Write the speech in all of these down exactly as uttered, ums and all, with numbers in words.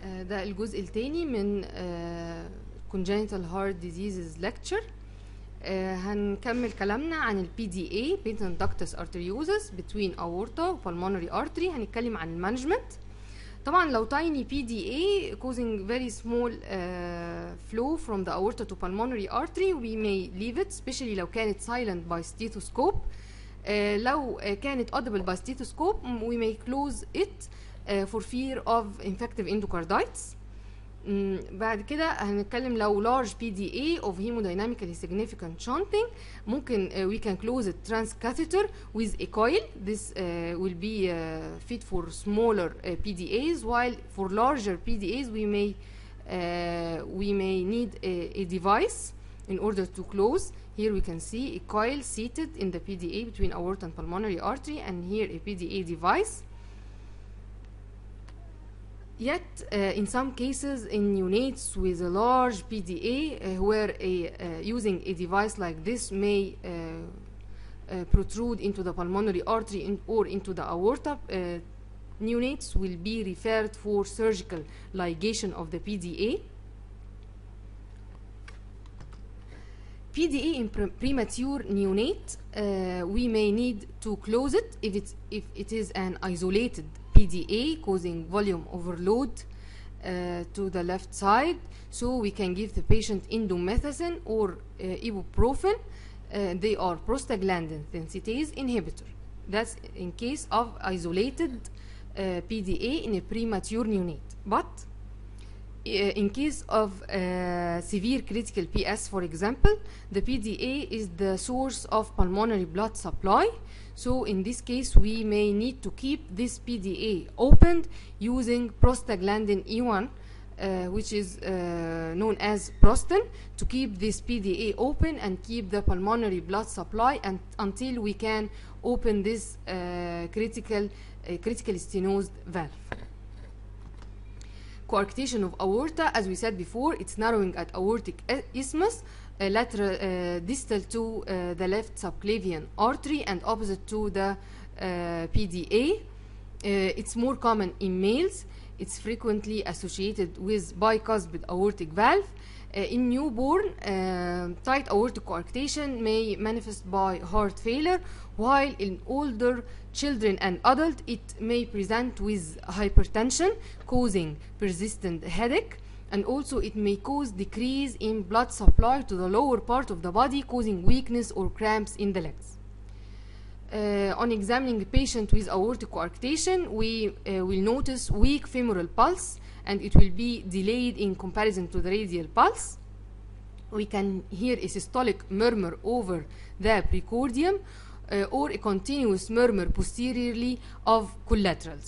آه، ده الجزء الثاني من آه، congenital heart diseases lecture. آه، هنكمل كلامنا عن ال بي دي إيه patent ductus arteriosus between aorta و pulmonary artery. هنتكلم عن المانجمنت. طبعا لو tiny بي دي إيه causing very small uh, flow from the aorta to pulmonary artery, we may leave it, especially لو كانت silent by stethoscope. uh, لو uh, كانت audible by stethoscope, we may close it uh, for fear of infective endocarditis. مم، بعد كده هنتكلم لو large بي دي إيه of hemodynamically significant shunting, ممكن uh, we can close it transcatheter with a coil. This uh, will be uh, fit for smaller uh, P D As, while for larger P D As we may uh, we may need a, a device in order to close. Here we can see a coil seated in the P D A between aorta and pulmonary artery, and here a P D A device. Yet, uh, in some cases, in neonates with a large P D A, uh, where a, uh, using a device like this may uh, uh, protrude into the pulmonary artery in, or into the aorta, uh, neonates will be referred for surgical ligation of the P D A. P D A in pre premature neonate, uh, we may need to close it if, it's, if it is an isolated P D A causing volume overload uh, to the left side, so we can give the patient indomethacin or uh, ibuprofen. Uh, they are prostaglandin synthetase inhibitor. That's in case of isolated uh, P D A in a premature neonate. But uh, in case of uh, severe critical P S, for example, the P D A is the source of pulmonary blood supply. So in this case, we may need to keep this P D A opened using prostaglandin E one, uh, which is uh, known as Prostan, to keep this P D A open and keep the pulmonary blood supply and until we can open this uh, critical, uh, critical stenosed valve. Coarctation of aorta, as we said before, it's narrowing at aortic isthmus, Uh, lateral, uh, distal to uh, the left subclavian artery and opposite to the uh, P D A. Uh, it's more common in males. It's frequently associated with bicuspid aortic valve. Uh, in newborn, uh, tight aortic coarctation may manifest by heart failure, while in older children and adult, it may present with hypertension causing persistent headache. And also it may cause decrease in blood supply to the lower part of the body, causing weakness or cramps in the legs. Uh, on examining a patient with aortic coarctation, we uh, will notice weak femoral pulse, and it will be delayed in comparison to the radial pulse. We can hear a systolic murmur over the precordium uh, or a continuous murmur posteriorly of collaterals.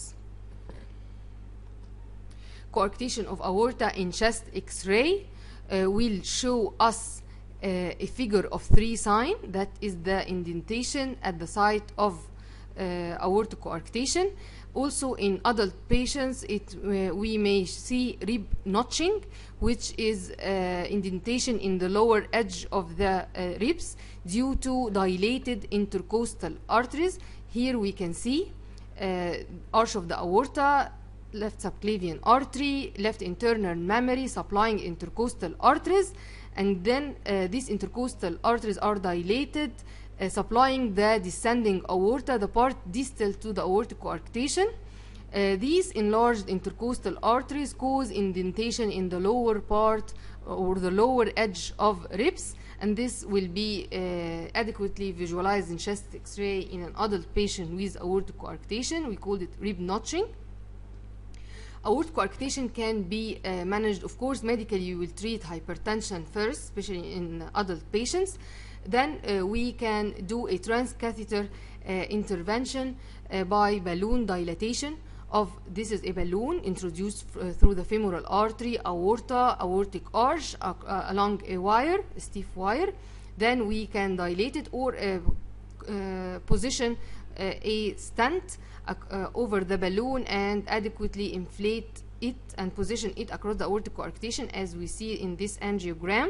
Coarctation of aorta in chest X-ray uh, will show us uh, a figure of three sign, that is the indentation at the site of uh, aortic coarctation. Also in adult patients, it, uh, we may see rib notching, which is uh, indentation in the lower edge of the uh, ribs due to dilated intercostal arteries. Here we can see uh, arch of the aorta, left subclavian artery, left internal mammary supplying intercostal arteries, and then uh, these intercostal arteries are dilated, uh, supplying the descending aorta, the part distal to the aortic coarctation. Uh, these enlarged intercostal arteries cause indentation in the lower part or the lower edge of ribs, and this will be uh, adequately visualized in chest X-ray in an adult patient with aortic coarctation. We called it rib notching. Aortic coarctation can be uh, managed, of course, medically. You will treat hypertension first, especially in adult patients. Then uh, we can do a transcatheter uh, intervention uh, by balloon dilatation of, this is a balloon introduced uh, through the femoral artery, aorta, aortic arch uh, uh, along a wire, a stiff wire. Then we can dilate it or uh, uh, position uh, a stent Uh, uh, over the balloon and adequately inflate it and position it across the aortic coarctation, as we see in this angiogram.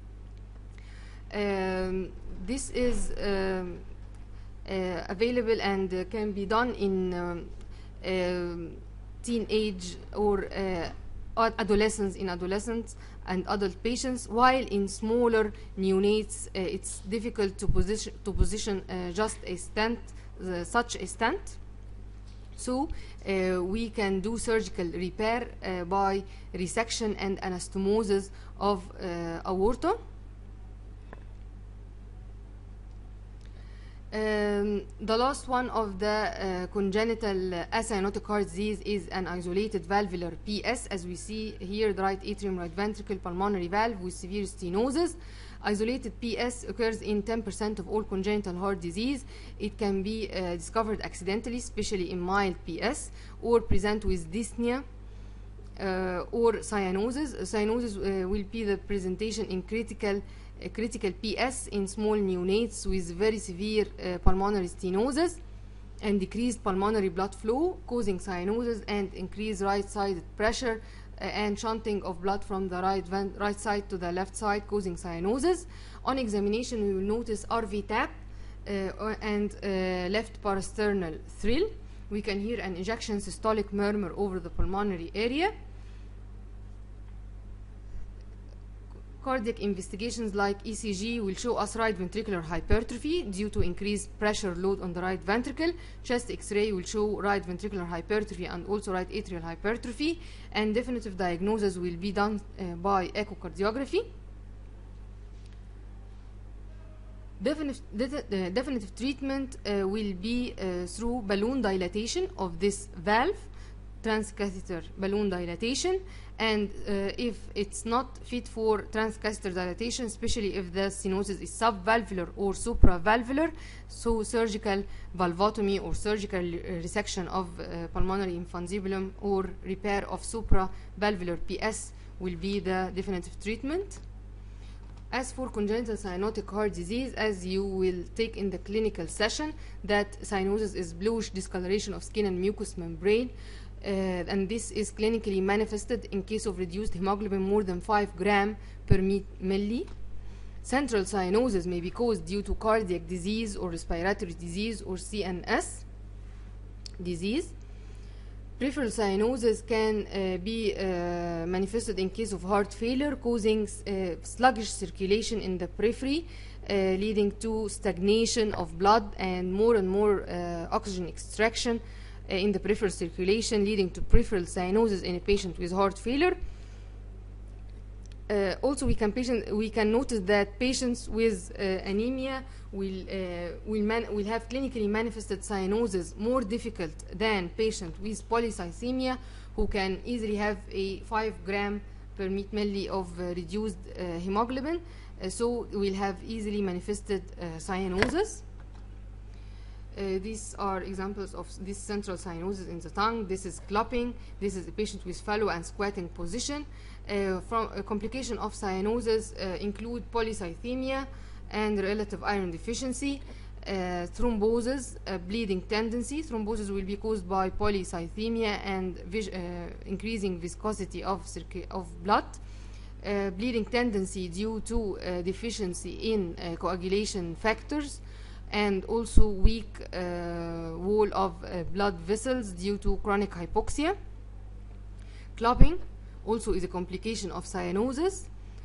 Um, this is um, uh, available and uh, can be done in um, uh, teenage or uh, ad- adolescents in adolescents and adult patients, while in smaller neonates uh, it's difficult to position to position uh, just a stent, uh, such a stent. So uh, we can do surgical repair uh, by resection and anastomosis of uh, aorta. Um, the last one of the uh, congenital uh, acyanotic heart disease is an isolated valvular P S, as we see here, the right atrium, right ventricle, pulmonary valve with severe stenosis. Isolated P S occurs in ten percent of all congenital heart disease. It can be uh, discovered accidentally, especially in mild P S, or present with dyspnea uh, or cyanosis. Uh, cyanosis uh, will be the presentation in critical uh, critical P S in small neonates with very severe uh, pulmonary stenosis and decreased pulmonary blood flow, causing cyanosis and increased right-sided pressure uh, and shunting of blood from the right, right side to the left side, causing cyanosis. On examination, we will notice R V tap uh, and uh, left parasternal thrill. We can hear an ejection systolic murmur over the pulmonary area. Cardiac investigations like E C G will show us right ventricular hypertrophy due to increased pressure load on the right ventricle. Chest X-ray will show right ventricular hypertrophy and also right atrial hypertrophy, and definitive diagnosis will be done uh, by echocardiography. Definitive, de uh, definitive treatment uh, will be uh, through balloon dilatation of this valve, transcatheter balloon dilatation, and uh, if it's not fit for transcatheter dilatation, especially if the stenosis is subvalvular or supravalvular, so surgical valvotomy or surgical uh, resection of uh, pulmonary infundibulum or repair of supravalvular P S will be the definitive treatment. As for congenital cyanotic heart disease, as you will take in the clinical session, that cyanosis is bluish discoloration of skin and mucous membrane. Uh, and this is clinically manifested in case of reduced hemoglobin more than five gram per milli. Central cyanosis may be caused due to cardiac disease or respiratory disease or C N S disease. Peripheral cyanosis can uh, be uh, manifested in case of heart failure, causing uh, sluggish circulation in the periphery, uh, leading to stagnation of blood and more and more uh, oxygen extraction in the peripheral circulation, leading to peripheral cyanosis in a patient with heart failure. Uh, also, we can patient we can notice that patients with uh, anemia will uh, will, man will have clinically manifested cyanosis more difficult than patients with polycythemia, who can easily have a five gram per milli of uh, reduced uh, hemoglobin. Uh, so we'll have easily manifested uh, cyanosis. Uh, these are examples of this central cyanosis in the tongue. This is clumping. This is a patient with fallow and squatting position. Uh, from a complication of cyanosis uh, include polycythemia and relative iron deficiency, uh, thrombosis, uh, bleeding tendency. Thrombosis will be caused by polycythemia and vis uh, increasing viscosity of, of blood. Uh, bleeding tendency due to uh, deficiency in uh, coagulation factors, and also weak uh, wall of uh, blood vessels due to chronic hypoxia. Clotting also is a complication of cyanosis.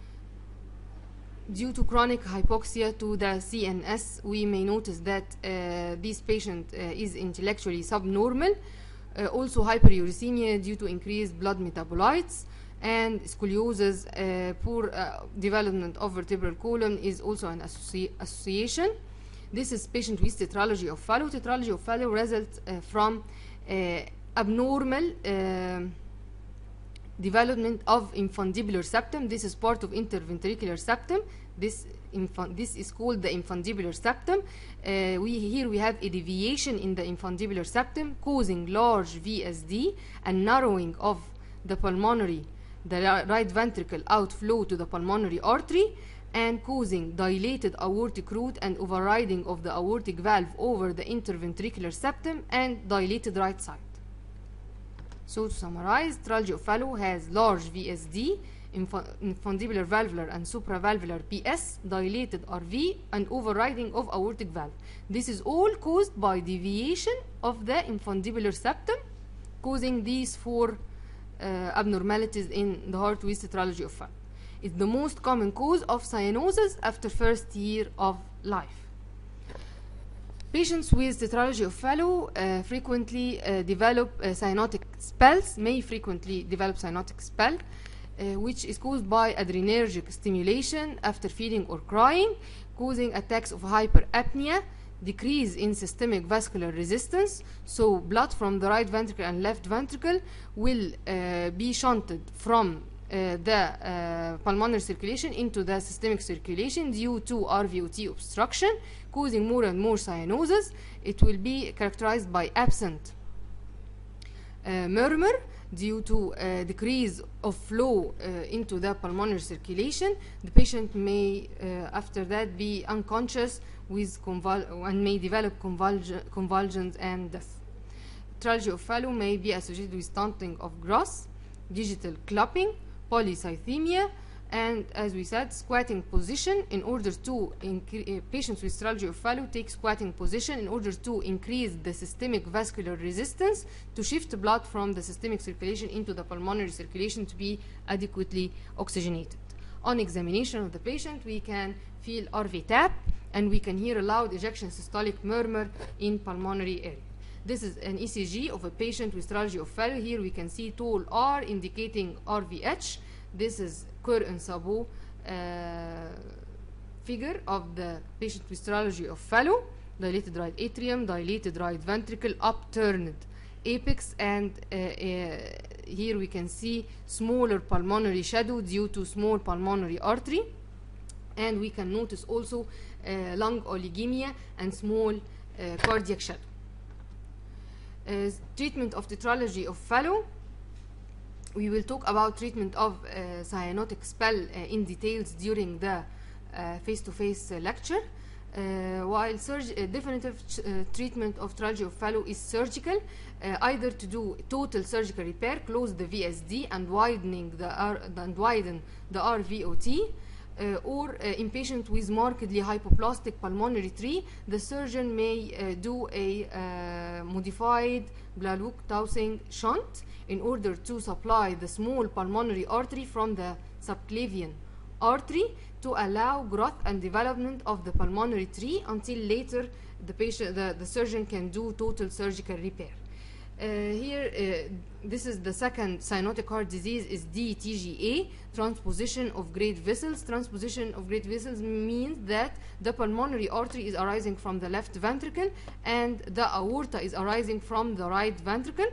Due to chronic hypoxia to the C N S, we may notice that uh, this patient uh, is intellectually subnormal. Uh, also hyperuricemia due to increased blood metabolites, and scoliosis, uh, poor uh, development of vertebral column is also an associ association. This is patient with tetralogy of Fallot. Tetralogy of Fallot results uh, from uh, abnormal uh, development of infundibular septum. This is part of interventricular septum. This, this is called the infundibular septum. Uh, we, here we have a deviation in the infundibular septum causing large V S D and narrowing of the pulmonary, the right ventricle outflow to the pulmonary artery, and causing dilated aortic root and overriding of the aortic valve over the interventricular septum and dilated right side. So to summarize, tetralogy of Fallot has large V S D, infundibular valvular and supravalvular P S, dilated R V, and overriding of aortic valve. This is all caused by deviation of the infundibular septum, causing these four uh, abnormalities in the heart with tetralogy of Fallot. It's the most common cause of cyanosis after first year of life. Patients with tetralogy of Fallot uh, frequently uh, develop uh, cyanotic spells, may frequently develop cyanotic spell, uh, which is caused by adrenergic stimulation after feeding or crying, causing attacks of hyperapnea, decrease in systemic vascular resistance, so blood from the right ventricle and left ventricle will uh, be shunted from uh, the uh, pulmonary circulation into the systemic circulation due to R V O T obstruction, causing more and more cyanosis. It will be characterized by absent uh, murmur due to uh, decrease of flow uh, into the pulmonary circulation. The patient may uh, after that be unconscious with convul and may develop convulsion, convulsions and death. Tetralogy of Fallot may be associated with stunting of growth, digital clumping, polycythemia, and as we said, squatting position. In order to uh, patients with tetralogy of Fallot take squatting position in order to increase the systemic vascular resistance, to shift blood from the systemic circulation into the pulmonary circulation to be adequately oxygenated. On examination of the patient, we can feel R V tap, and we can hear a loud ejection systolic murmur in pulmonary area. This is an E C G of a patient with tetralogy of Fallot. Here we can see tall R indicating R V H. This is Kerr-and-Sabot uh, figure of the patient with tetralogy of Fallot. Dilated right atrium, dilated right ventricle, upturned apex, and uh, uh, here we can see smaller pulmonary shadow due to small pulmonary artery. And we can notice also uh, lung oligemia and small uh, cardiac shadow. Uh, treatment of tetralogy of Fallot. We will talk about treatment of uh, cyanotic spell uh, in details during the face-to-face uh, -face, uh, lecture. Uh, while uh, definitive uh, treatment of tetralogy of Fallot is surgical, uh, either to do total surgical repair, close the V S D and widening the R and widen the R V O T, uh, or uh, in patient with markedly hypoplastic pulmonary tree, the surgeon may uh, do a uh, modified Blalock-Taussig shunt in order to supply the small pulmonary artery from the subclavian artery to allow growth and development of the pulmonary tree until later the patient, the, the surgeon can do total surgical repair. Uh, here, uh, this is the second cyanotic heart disease is D T G A, transposition of great vessels. Transposition of great vessels means that the pulmonary artery is arising from the left ventricle and the aorta is arising from the right ventricle.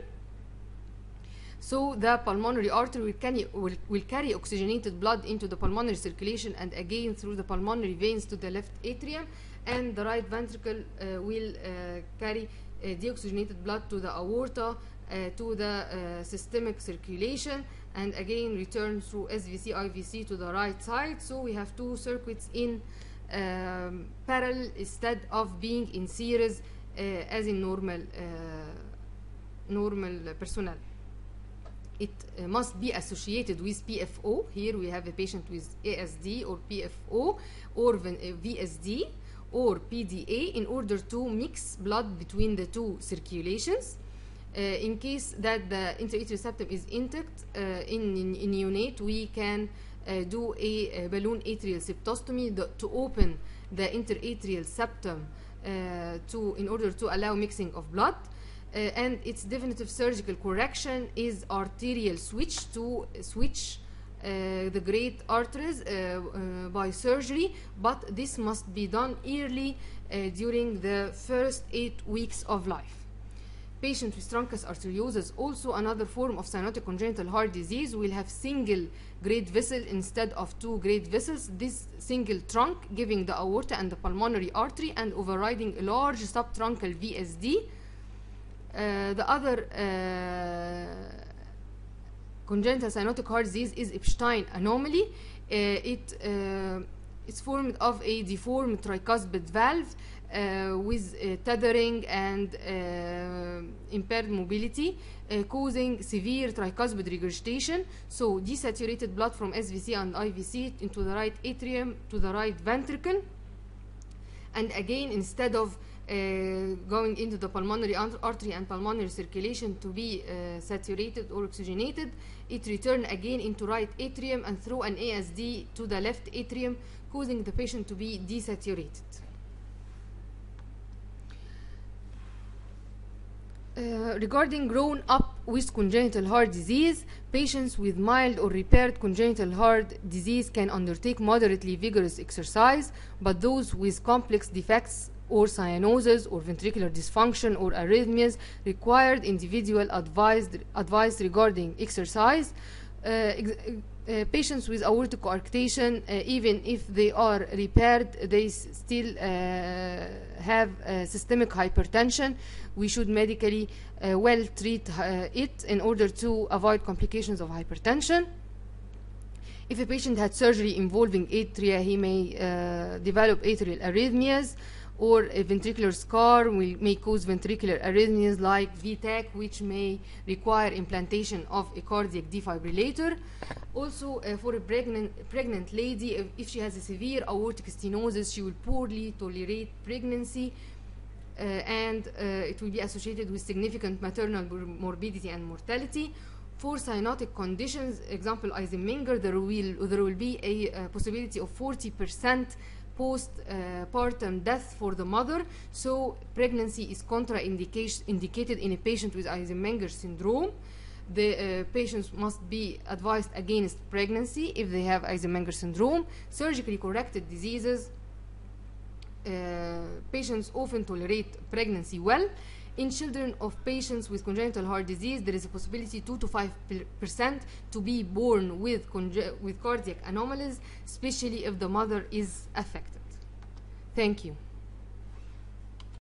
So the pulmonary artery will carry, will, will carry oxygenated blood into the pulmonary circulation and again through the pulmonary veins to the left atrium, and the right ventricle uh, will uh, carry uh, deoxygenated blood to the aorta, uh, to the uh, systemic circulation, and again return through S V C, I V C to the right side. So we have two circuits in um, parallel instead of being in series uh, as in normal, uh, normal personnel. It uh, must be associated with P F O. Here we have a patient with A S D or P F O or V S D or P D A in order to mix blood between the two circulations. Uh, in case that the interatrial septum is intact, uh, in, in, in neonate, we can uh, do a, a balloon atrial septostomy the, to open the interatrial septum uh, to, in order to allow mixing of blood. Uh, and its definitive surgical correction is arterial switch to switch uh, the great arteries uh, uh, by surgery, but this must be done early uh, during the first eight weeks of life. Patient with truncus arteriosus, also another form of cyanotic congenital heart disease, will have single great vessel instead of two great vessels. This single trunk giving the aorta and the pulmonary artery and overriding a large subtruncal V S D. Uh, the other uh, congenital cyanotic heart disease is Epstein anomaly. Uh, it uh, it's formed of a deformed tricuspid valve uh, with uh, tethering and uh, impaired mobility, uh, causing severe tricuspid regurgitation. So desaturated blood from S V C and I V C into the right atrium to the right ventricle. And again, instead of going into the pulmonary artery and pulmonary circulation to be uh, saturated or oxygenated. It return again into right atrium and through an A S D to the left atrium, causing the patient to be desaturated. Uh, regarding grown up with congenital heart disease, patients with mild or repaired congenital heart disease can undertake moderately vigorous exercise, but those with complex defects or cyanosis or ventricular dysfunction or arrhythmias required individual advised advice regarding exercise. Uh, ex uh, patients with aortic coarctation, uh, even if they are repaired, they still uh, have uh, systemic hypertension. We should medically uh, well treat uh, it in order to avoid complications of hypertension. If a patient had surgery involving atria, he may uh, develop atrial arrhythmias, or a ventricular scar will, may cause ventricular arrhythmias like V TAC, which may require implantation of a cardiac defibrillator. Also, uh, for a pregnant, pregnant lady, if, if she has a severe aortic stenosis, she will poorly tolerate pregnancy, uh, and uh, it will be associated with significant maternal morbidity and mortality. For cyanotic conditions, example Eisenmenger, there will, there will be a uh, possibility of forty percent post-partum uh, death for the mother, so pregnancy is contraindicated in a patient with Eisenmenger syndrome. The uh, patients must be advised against pregnancy if they have Eisenmenger syndrome. Surgically corrected diseases, uh, patients often tolerate pregnancy well. In children of patients with congenital heart disease, there is a possibility two to five percent to be born with, with cardiac anomalies, especially if the mother is affected. Thank you.